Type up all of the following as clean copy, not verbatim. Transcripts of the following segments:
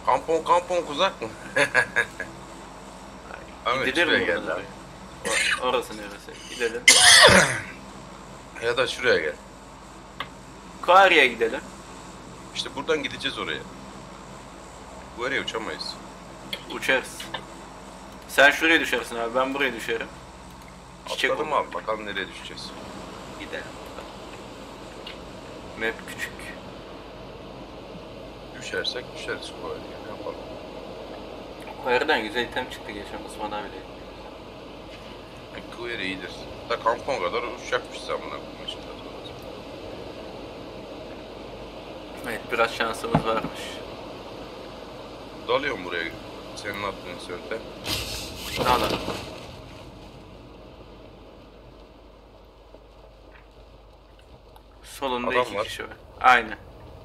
Kampon uzak mı? Ahmet Gidilir şuraya mi gel buradan abi. oraya? Orası neresi? Gidelim. Ya da şuraya gel. Kari'ye gidelim. İşte buradan gideceğiz oraya. Bu araya uçamayız. Uçarız. Sen şuraya düşersin abi, ben buraya düşerim. Çiçek Atladım olur. abi, bakalım nereye düşeceğiz. Gidelim. Map küçük. Düşersek düşeriz bu araya. Ne yapalım? Kari'den güzel item çıktı geçen Osman abiyle. Bu yere iyidir. Da kampon kadar uçacakmışız amına koyayım şimdi. Evet, biraz şansımız varmış. Dalıyorum buraya. Senin attığın sörte. Al. Solunda Adam iki var. kişi var. Aynen.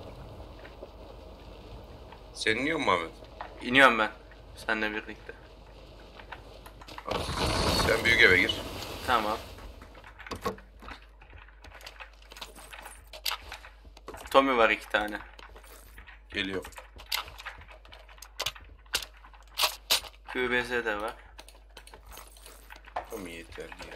Sen iniyor mu Ahmet? İniyorum ben. Seninle birlikte. Hadi. Sen büyük eve gir. Tamam. Tommy var 2 tane. Geliyor. QBZ de var. Tam iyi yeterli ya.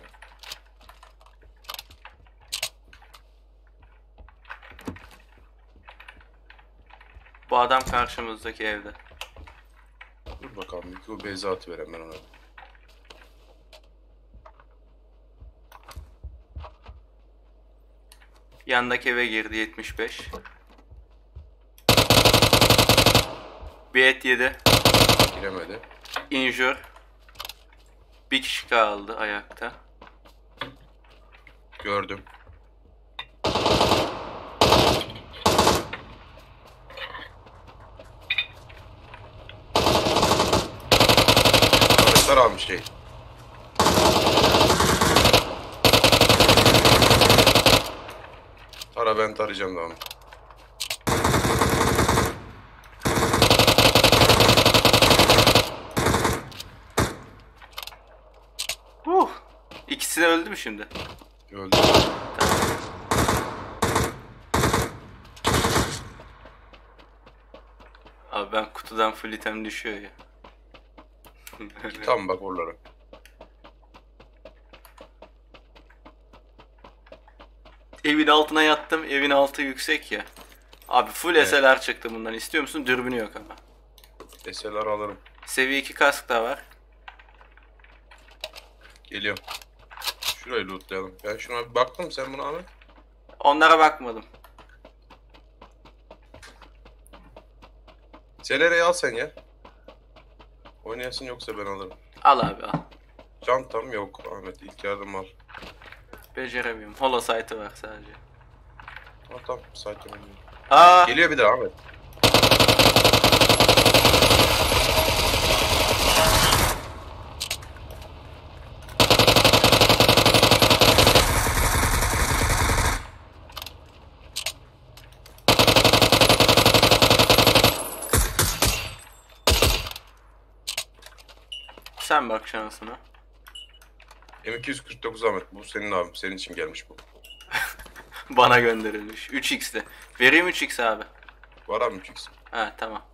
Bu adam karşımızdaki evde. Dur bakalım. Bir o beze atıverem ben ona. Yandaki eve girdi 75. Bir et yedi. Giremedi. Injure. Bir kişi kaldı ayakta. Gördüm. Ahmetler almış şey. Tara, ben tarayacağım da onu. İkisi de öldü mü şimdi? Öldü. Abi ben kutudan full item düşüyor ya. Tam bak oralara. Evin altına yattım. Evin altı yüksek ya. Abi full Evet. SLR çıktı bundan. İstiyor musun? Dürbünü yok ama. SLR alırım. Seviye 2 kask da var. Geliyorum. Şurayı lootlayalım. Ben şuna bir baktım, sen buna Ahmet. Onlara bakmadım. SLR'yi al sen ya. Oynayasın yoksa ben alırım. Al abi al. Çantam yok Ahmet. İlk yardım al. Beceremiyorum. Holosight'ı var sadece. Tamam. Sakin ol. Aa! Geliyor bir daha Ahmet. Sen bak şansına. M249 Ahmet. Bu senin abim. Senin için gelmiş bu. Bana gönderilmiş. 3x'te. Vereyim 3x abi. Var abi 3x. Ha tamam.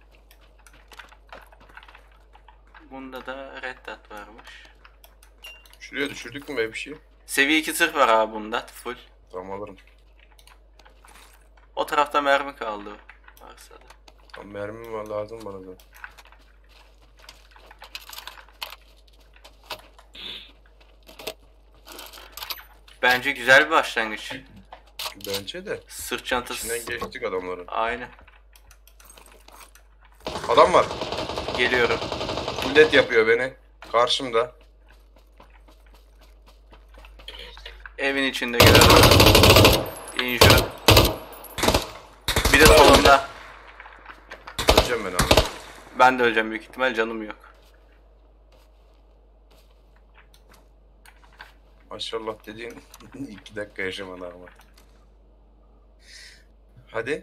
Bunda da red dot varmış. Şuraya düşürdük mü be bir şey? Seviye 2 zırh var abi bunda. Full. Tamam alırım. O tarafta mermi kaldı. Varsa da. Tamam, mermim var lazım bana da. Bence güzel bir başlangıç. Bence de. Sırt çantası. İçinden geçtik adamların. Aynen. Adam var. Geliyorum. Millet yapıyor beni. Karşımda. Evin içinde geliyorum. Injure. Bir de solunda. Öleceğim ben abi. Ben de öleceğim büyük ihtimal, canım yok. Maşallah dediğin 2 dakika yaşamadı ama. Hadi.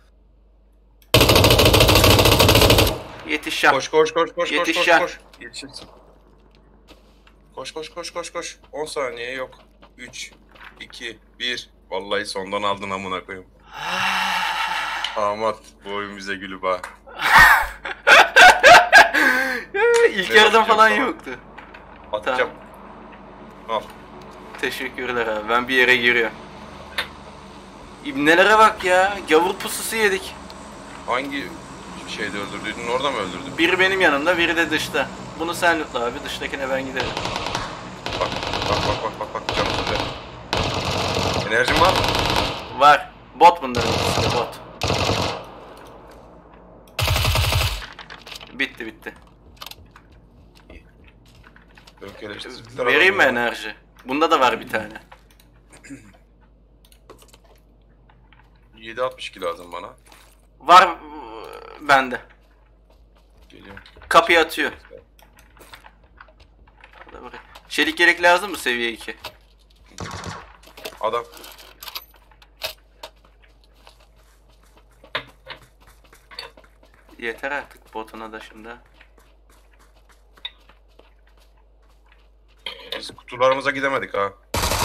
Yetişeceğim. Koş. Yetişeceğim. Yetişirsin. Koş. 10 saniye yok. 3, 2, 1. Vallahi sondan aldın amına koyayım. Amat bu oyun bize gülüp ha. İlk Ne yarıdan bakacağım falan sana? yoktu. Atacağım. Al. Teşekkürler abi. Ben bir yere giriyorum. İbnelere bak ya. Gavur pususu yedik. Hangi şeyde öldürdüydün? Orada mı öldürdün? Biri benim yanımda, biri de dışta. Bunu sen lootla abi. Dıştakine ben giderim. Bak bak canım söyle. Enerjim var mı? Var. Bot bunların ikisi de bot. Bitti. Yok Vereyim mi enerji? Bunda da var bir tane. 7.62 lazım bana. Var bende. Geliyorum. Kapıyı atıyor. Çelik yelek lazım mı seviye 2? Adam. Yeter artık botuna da şimdi. Biz kutularımıza gidemedik ha.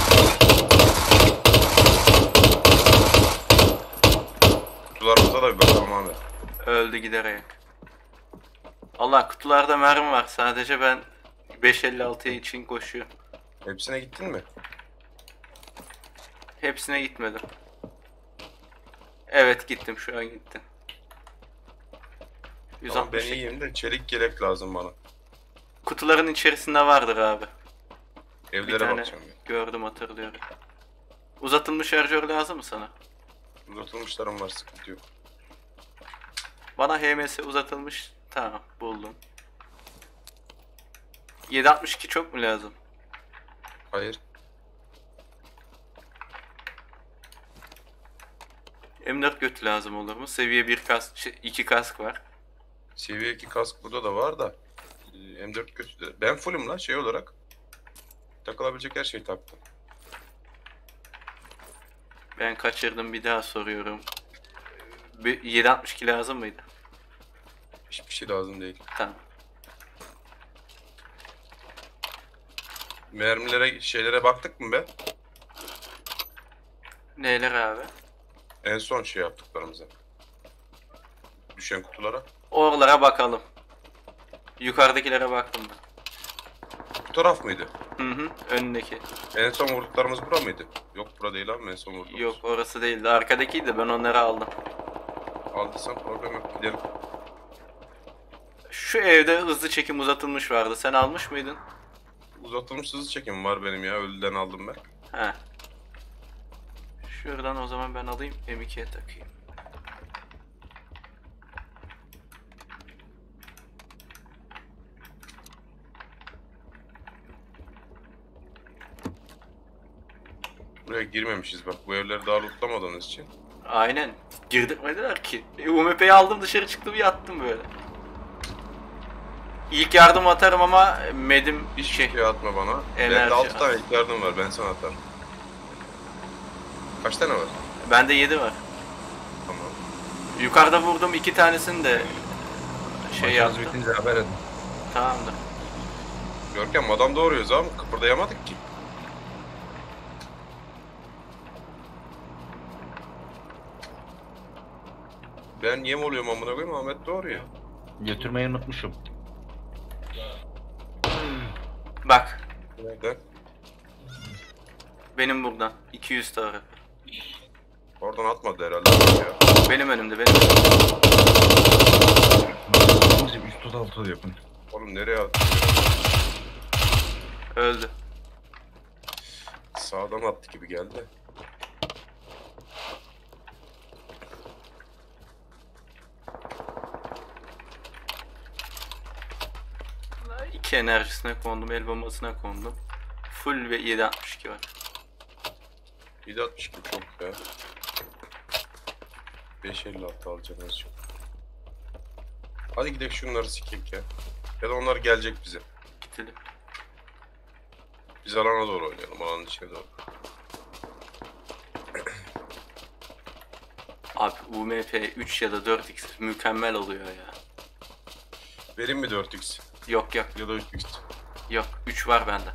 Kutularımıza da bir bakalım abi. Öldü giderek. Allah kutularda mermi var. Sadece ben 5.56 için koşuyorum. Hepsine gittin mi? Hepsine gitmedim. Evet gittim, şu an gittim. Tamam, ben 160. iyiyim de çelik yelek lazım bana. Kutuların içerisinde vardır abi. Bir Evlere tane bakacağım ya. gördüm, hatırlıyorum. Uzatılmış şarjör lazım mı sana? Uzatılmışlarım var, sıkıntı yok. Bana HMS uzatılmış. Tamam, buldum. 7.62 çok mu lazım? Hayır. M4 götü lazım olur mu? Seviye 1 kask, 2 kask var. Seviye 2 kask burada da var da. M4 kötü de. Ben fullüm lan şey olarak. Takılabilecek her şeyi taktım. Ben kaçırdım, bir daha soruyorum. 7.62 lazım mıydı? Hiçbir şey lazım değil. Tamam. Mermilere, şeylere baktık mı be? Neler abi? En son şey yaptıklarımıza. Düşen kutulara. Oralara bakalım. Yukarıdakilere baktım ben. Bu taraf mıydı? Hı, önündeki. En son vurduklarımız bura mıydı? Yok bura değil abi, en son vurduğumuz. Yok, orası değildi. Arkadakiydi, ben onları aldım. Aldıysan problem yok, gidelim. Şu evde hızlı çekim uzatılmış vardı. Sen almış mıydın? Uzatılmış hızlı çekim var benim ya, ölüden aldım ben. He. Şuradan o zaman ben alayım, M2'ye takayım. Buraya girmemişiz bak, bu evleri daha lootlamadığınız için. Aynen. Girdirmediler ki. UMP'yi aldım, dışarı çıktım, yattım böyle. İlk yardım atarım ama medim Hiçbir şey atma bana. Enerji Bende 6 at. tane ilk yardım var, ben sana atarım. Kaç tane var? Bende 7 var. Tamam. Yukarıda vurdum 2 tanesini de şey Maçınız yaptı. bitince haber edin. Tamamdır. Görkem adam doğruyoruz abi, kıpırdayamadık ki. Ben yem oluyorum amına koyayım, Ahmet doğruyor. Götürmeyi unutmuşum. Bak, Nereden? benim buradan 200 tarafı. Oradan atmadı herhalde ya. Benim önümde, benim önümde. Bizim üst tut altı yapın. Oğlum nereye attı? Öldü. Sağdan attı gibi geldi. İki enerjisine kondum, el bombasına kondum. Full ve 7.62 var. 7.62 çok ya. 5.56 alacağım az çok. Hadi gidelim şunları sikek ya. Ya da onlar gelecek bize. Gidelim. Biz alana doğru oynayalım, alanın içine doğru. Abi UMP 3 ya da 4x mükemmel oluyor ya. Vereyim mi 4x? Yok Ya da 3x? yok, 3 var bende.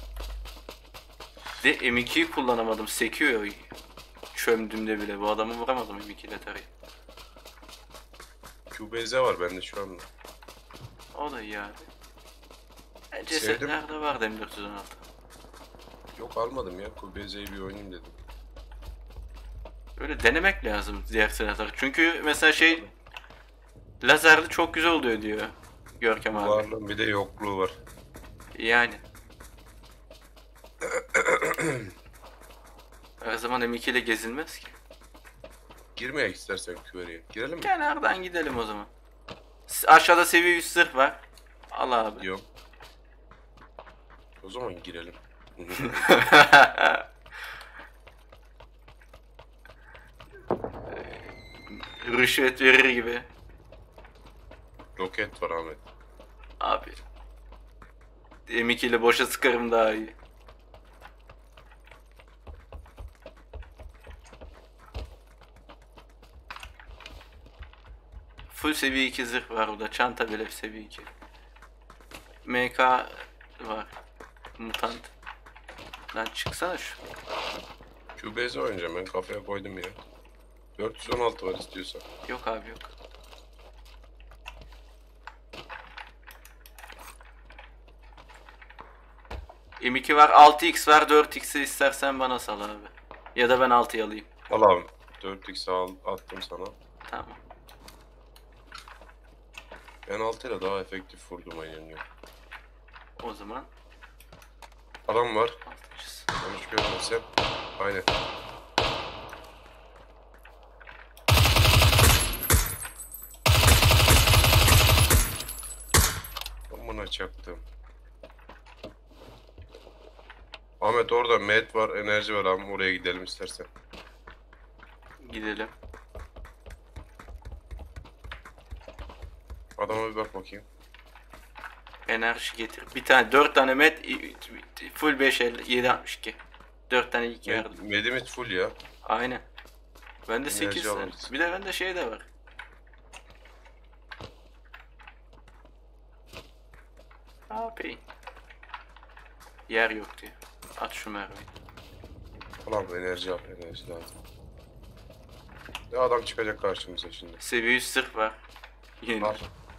De M2'yi kullanamadım, sekiyor. Çömdüğümde bile bu adamı vuramadım M2 ile tarayıp. QBZ var bende şu anda. O da iyi abi. Cesetlerde vardı M416. Yok almadım ya. QBZ'yi bir oynayayım dedim. Öyle denemek lazım diğer silahları. Çünkü mesela şey lazerli çok güzel oluyor diyor Görkem abi. Varlığın bir de yokluğu var. Yani. Her zaman M2 ile gezilmez ki. Girmeye istersen küveriye. Girelim mi? Kenardan gidelim o zaman. Aşağıda seviye 100 zırh var. Al abi. Yok. O zaman girelim. Rüşvet verir gibi. Roket var Ahmet. Abi. M2 ile boşa sıkarım daha iyi. Full seviye 2 zırh var burada. Çanta bile seviye 2. MK var. Mutant. Lan çıksana şu. QBZ oynayacağım ben kafaya koydum ya. 416 var istiyorsan. Yok abi yok. M2 var, 6x var, 4x'i istersen bana sal abi. Ya da ben 6'yı alayım. Al abi. 4x attım sana. Tamam. Ben 6 ile daha efektif vurdum oynanıyor. O zaman Adam var. 6'cısı. Ben hiç görmesem. Aynen. Amına çaktım. Ahmet orada med var, enerji var abi. Oraya gidelim istersen. Gidelim. Adama bir bak bakayım. Enerji getir. Bir tane 4 tane met full 550 762. 4 tane ilk yardım. Medimiz full ya. Aynen. Bende 8 tane. alırız. Bir de bende şey de var. Ne yapayım? Yer yok diyor. At şu mermiyi. Ulan enerji al, enerji lazım. Ne adam çıkacak karşımıza şimdi. Seviye 100 sırf var. Yeni. Al.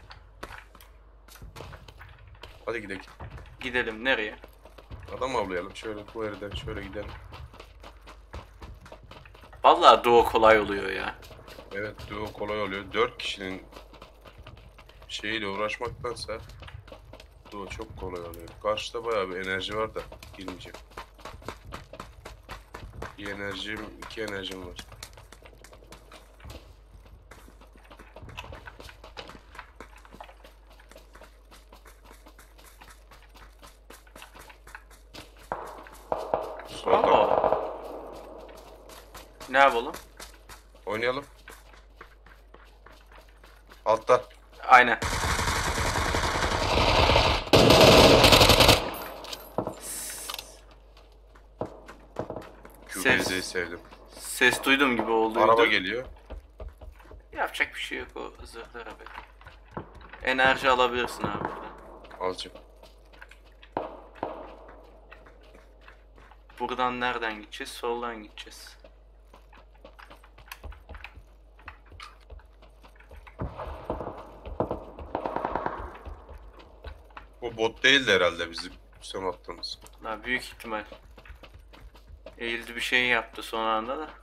Hadi gidelim. Gidelim nereye? Adam avlayalım. Şöyle bu yerden şöyle gidelim. Vallahi duo kolay oluyor ya. Evet duo kolay oluyor. 4 kişinin şeyiyle uğraşmaktansa duo çok kolay oluyor. Karşıda bayağı bir enerji var da girmeyeceğim. İki enerjim var. Solda. Aa. Ne yapalım? Oynayalım. Altta. Aynen. QBZ'yi sevdim. Ses duydum gibi oldu. Araba geliyor. Yapacak bir şey yok o zırhlara be. Enerji alabilirsin abi buradan. Alacağım. Buradan nereden gideceğiz? Soldan gideceğiz. Bu bot değildi herhalde bizim son attığımız. Daha büyük ihtimal. Eğildi bir şey yaptı son anda da.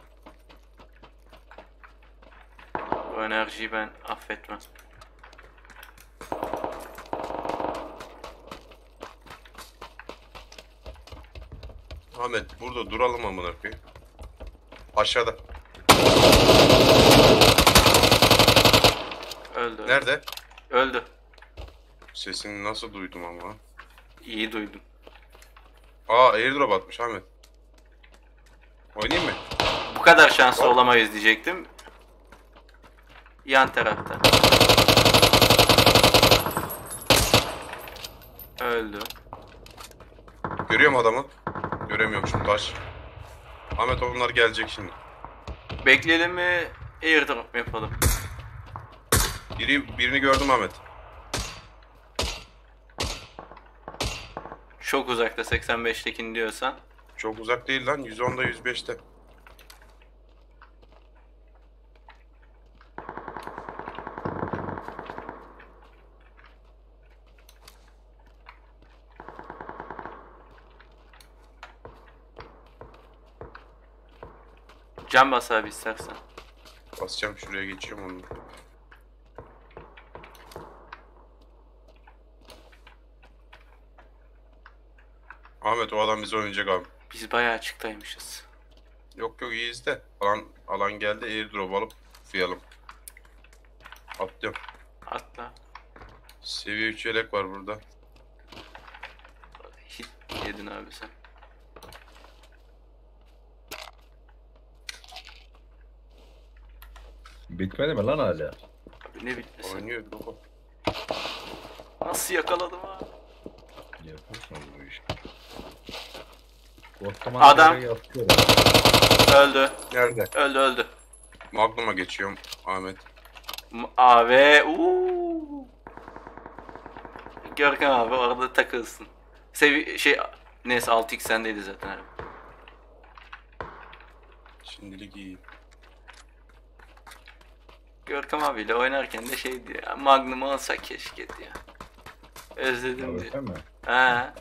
Bu enerjiyi ben affetmem. Ahmet burada duralım amına koyayım. Aşağıda. Öldü. Nerede? Öldü. Sesini nasıl duydum ama. İyi duydum. Aa airdrop atmış Ahmet. Oynayayım mı? Bu kadar şanslı olamayız diyecektim. Yan tarafta. Öldü. Görüyor mu adamı? Göremiyormuşum taş. Ahmet onlar gelecek şimdi. Bekleyelim mi? Airdrop yapalım. Birini gördüm Ahmet. Çok uzakta 85'tekini diyorsan. Çok uzak değil lan. 110'da 105'te. Can bas abi istersen. Basacağım, şuraya geçiyorum onu. Ahmet, o adam bizi oynayacak abi. Biz bayağı açıktaymışız. Yok yok, iyiyiz de. Alan geldi, airdrop alıp fıyalım. Atlıyorum. Atla. Seviye 3 yelek var burada. Hit yedin abi sen. Bitmedi mi lan hala? Abi ne bitmesin. Oynuyor baba. Nasıl yakaladım abi? Yaparsınız bu işi. Ortaman Adam. yere yatıyor. Öldü. Nerede? Öldü. Magnum'a geçiyorum Ahmet. Abi Görkem abi orada takılsın. Neyse 6x sendeydi zaten abi. Şimdilik iyi. Görkem abiyle oynarken de şeydi ya, Magnum alsa keşke ya. Özledim diye. AWP mi? He.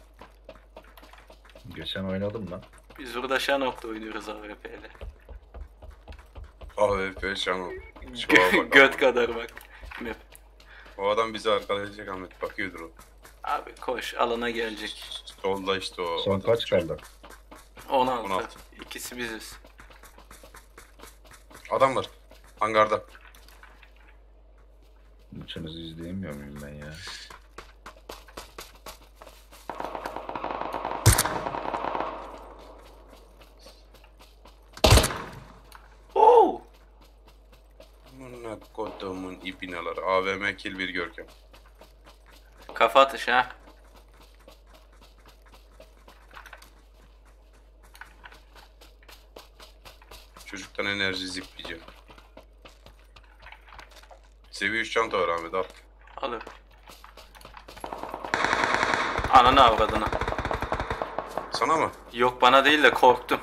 Geçen oynadım lan. Biz burada Şanok'ta oynuyoruz AWP'yle. AWP Şanol. Şova bak. Göt kadar bak. Map. O adam bizi arkalayacak Ahmet. Bakıyordur o. Abi koş alana gelecek. Solda işte o. Son adam. kaç kaldı? 16. 16. İkisi biziz. Adam var. Hangarda. Üçünüzü izleyemiyor muyum ben ya? Oo! Bunlar kodumun ipinaları. AVM kill bir Görkem. Kafa atış ha. Çocuktan enerji zipleyeceğim. Seviye 3 çanta var Ahmet, al. Alır. Ananı avradını. Sana mı? Yok bana değil de korktum.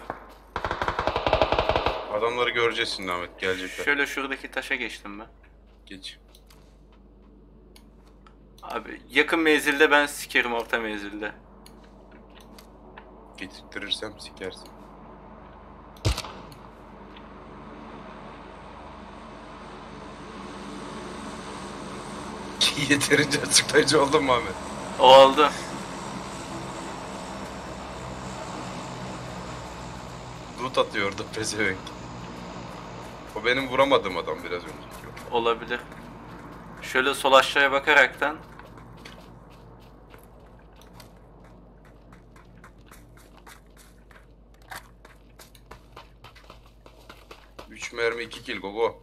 Adamları göreceğiz şimdi Ahmet, gelecekler. Şöyle şuradaki taşa geçtim ben. Geç. Abi yakın menzilde ben sikerim, orta menzilde. Getirtirsem sikersin. Yeterince açıklayıcı oldun mu Ahmet? Oldu. Loot atıyordu pezevenk. O benim vuramadığım adam biraz önceki. Olabilir. Şöyle sol aşağıya bakaraktan. Üç mermi 2 kill gogo.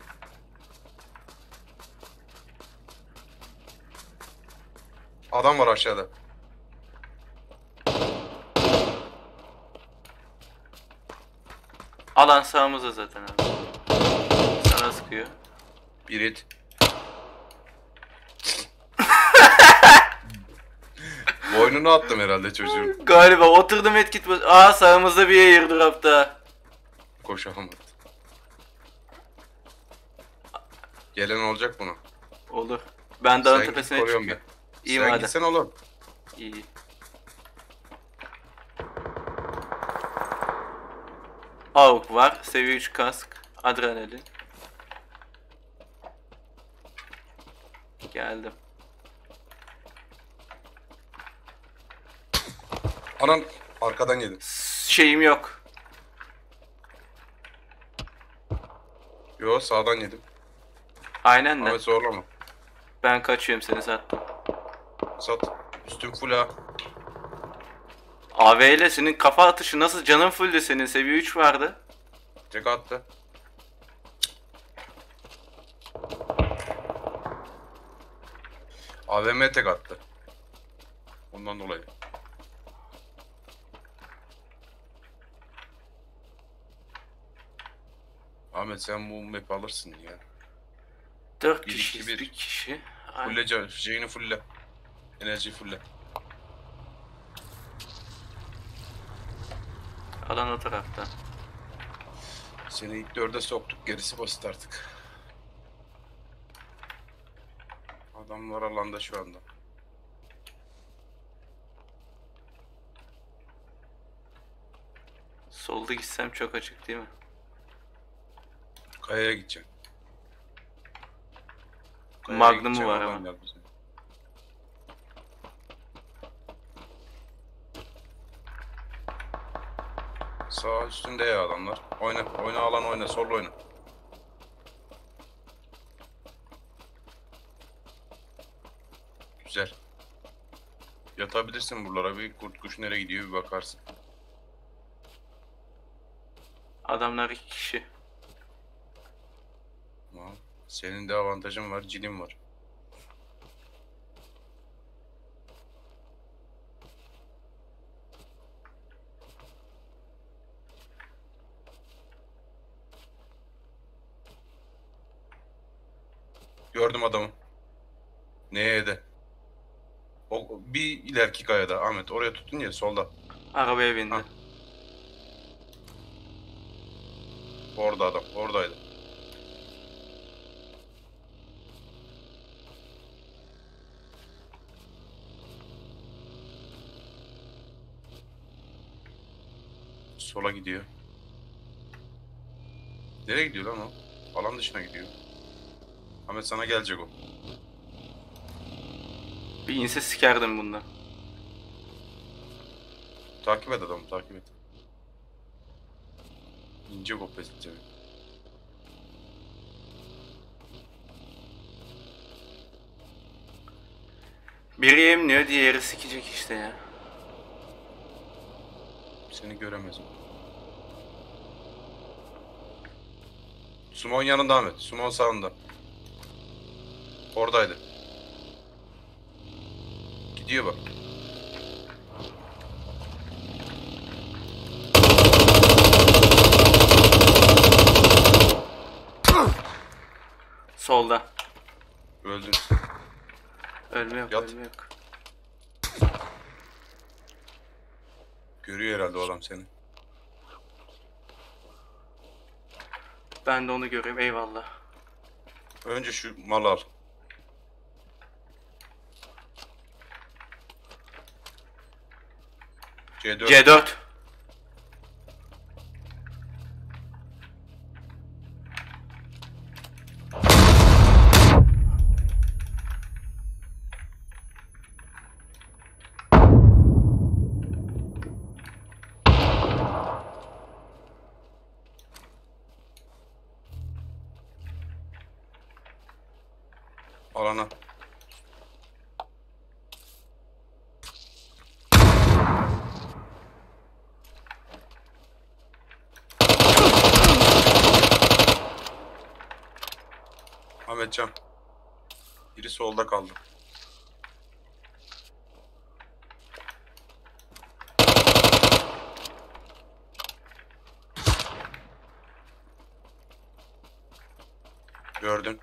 Adam var aşağıda. Alan sağımızda zaten abi. Sana sıkıyor. Bir it. Boynunu attım herhalde çocuğun. Galiba oturdum medkit. Aa sağımızda bir airdrop'ta. Koşamadı. Gelen olacak buna. Olur. Ben dağın Sen git, tepesine koruyorum çıkıyorum. ben. İyi Sen madem. gitsen oğlum. İyi. AUK var. Seviye 3 kask. Adrenalin. Geldim. Anan arkadan yedi. Şeyim yok. Yo, sağdan yedim. Aynen de. Ahmet zorlama. Ben kaçıyorum, seni sattım. Sat. Üstüm full ha. AV ile senin kafa atışı nasıl, canın fulldü senin, seviye 3 vardı. Tek attı. AVM tek attı. Ondan dolayı. Ahmet sen bu map alırsın ya. 4 Bir, kişiyiz, iki, bir. bir kişi. Aynen. Fulle şeyini fulle. Enerji fulle. Alan o tarafta. Seni ilk 4'e soktuk, gerisi basit artık. Adamlar alanda şu anda. Solda gitsem çok açık değil mi? Kayaya gideceğim. Magnum'u gideceğim, var alan ama. gel bize. Sağ üstünde ya adamlar. Oyna, oyna alan oyna, sol oyna. Güzel. Yatabilirsin buralara, bir kurt kuş nereye gidiyor bir bakarsın. Adamlar 2 kişi. Tamam. Senin de avantajın var, cilin var. Gördüm adamı. Neye de? O bir ileriki kayada Ahmet. Oraya tutun ya solda. Arabaya bindi. Ha. Orada adam. Oradaydı. Sola gidiyor. Nereye gidiyor lan o? Alan dışına gidiyor. Ahmet sana gelecek o. Bir inse sikerdim bundan. Takip et adamı, takip et. İnce kopesitçe. Biri yemliyor, diğeri sikecek işte ya. Seni göremez o. Sumon yanında Ahmet. Sumon sağında. Oradaydı. Gidiyor bak. Solda. Öldün. Ölme yok, Yat. ölme yok. Görüyor herhalde o adam seni. Ben de onu görüyorum, eyvallah. Önce şu malı al. C4. C4. Alana. Ahmetcan. Biri solda kaldı. Gördün.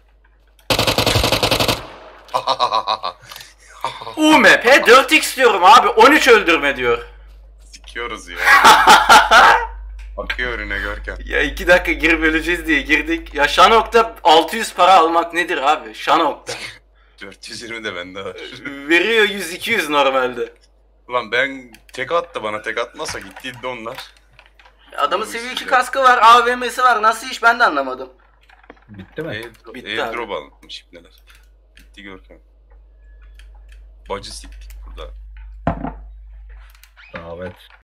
UMP 4x diyorum abi, 13 öldürme diyor. Sikiyoruz ya. Bakıyor önüne Görkem. Ya 2 dakika girip öleceğiz diye girdik. Ya Şanok'ta 600 para almak nedir abi? Şanok'ta. 420 de bende var. Veriyor 100-200 normalde. Ulan ben tek attı bana, tek atmasa gittiydi onlar. Adamın Bu seviye 2 işte. kaskı var, AVM'si var. Nasıl iş ben de anlamadım. Bitti mi? Bitti Airdrop almış ipneler. Bitti Görkem. Bacı siktik burada. Davet.